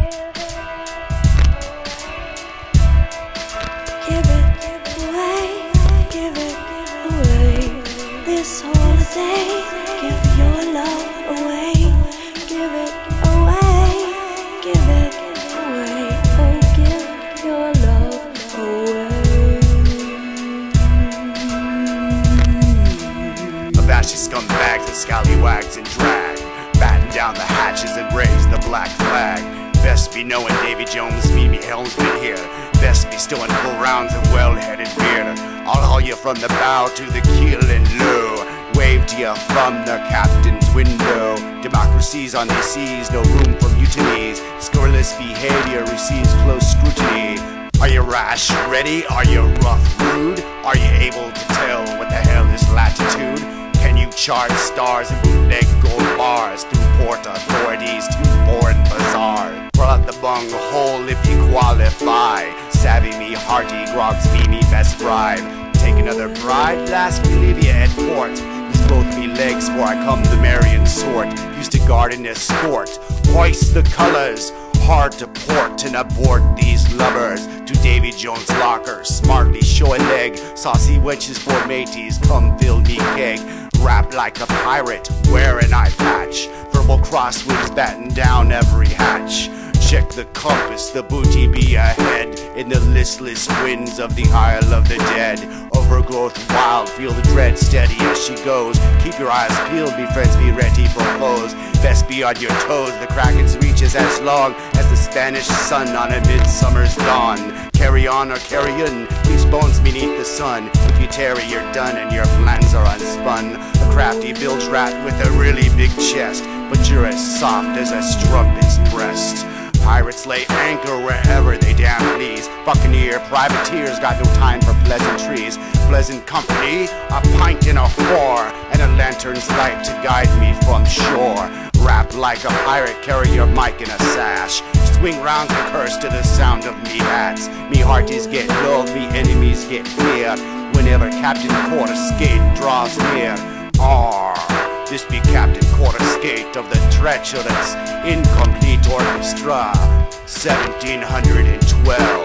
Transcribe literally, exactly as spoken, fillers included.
Give it away, give it away. This holiday, give your love away. Give it away, give it away. Oh, give your love away. Avashy scumbags and scallywags and drag, batten down the hatches and raise the black flag. Best be knowing Davy Jones, Mimi Helmsman here. Best be stowing full rounds of well-headed beer. I'll haul you from the bow to the keel and low. Wave to you from the captain's window. Democracy's on the seas, no room for mutinies. Scurrilous behavior receives close scrutiny. Are you rash, ready? Are you rough, rude? Are you able to tell what the hell is latitude? Can you chart stars and bootleg gold bars through port authorities to foreign bazaar? Pull out the bung hole if you qualify. Savvy me, hearty, grogs be me best bribe. Take another bride, last we leave you at port. Use both me legs for I come the Marian sort. Used to guard and escort, hoist the colors. Hard to port and abort these lovers. To Davy Jones' locker, smartly show a leg. Saucy wenches for mateys, come fill me keg. Rap like a pirate, wear an eye patch. Verbal crosswinds batten down every hatch. Check the compass, the booty be ahead. In the listless winds of the Isle of the Dead. Overgrowth wild, feel the dread steady as she goes. Keep your eyes peeled, be friends, be ready for foes. Best be on your toes, the Kraken's reach is as long as the Spanish sun on a midsummer's dawn. Carry on or carry in, these bones beneath the sun. If you tarry, you're done and your plans are unspun. A crafty bilge rat with a really big chest, but you're as soft as a strumpet's breast. Pirates lay anchor wherever they damn please. Buccaneer privateers got no time for pleasantries. Pleasant company, a pint and a whore, and a lantern's light to guide me from shore. Rap like a pirate, carry your mic in a sash. Swing round the curse to the sound of me hats. Me hearties get dulled, me enemies get clear. Whenever Captain Quarterskate draws near. Arr, this be Captain Quarterskate of the treacherous, incomplete orchestra. seventeen twelve.